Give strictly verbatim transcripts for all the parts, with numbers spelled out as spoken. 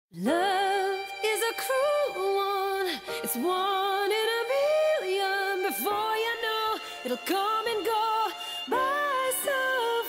Love is a cruel one. It's one in a million. Before you know, it'll come and go by so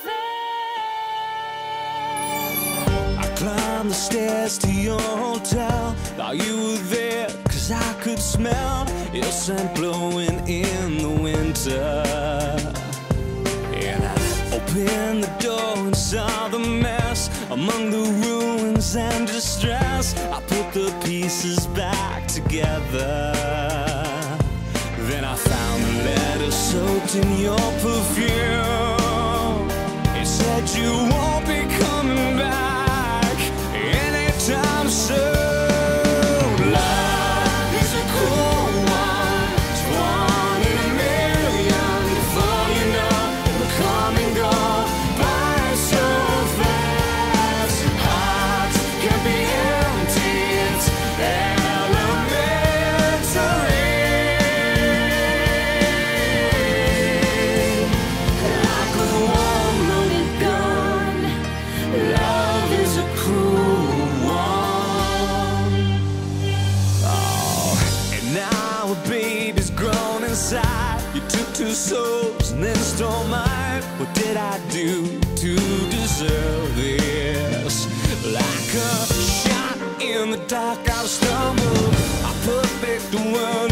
fast. I climbed the stairs to your hotel. Thought you were there, cause I could smell your scent blowing in the winter. And I opened the door and saw the mess among the ruins and distress. I put the pieces back together. Then I found a letter soaked in your perfume. It said you won't be coming back anytime soon. Love is a cool one. It's one in a million. Before you know, it'll come and go by so fast. Hearts can be empty. It's elementary. Like a warm loaded gun. Love is a cruel one. Oh, and now a baby's grown inside. You took two souls and then stole mine. What did I do to deserve this? Like a shot in the dark, I stumbled. I perfect the world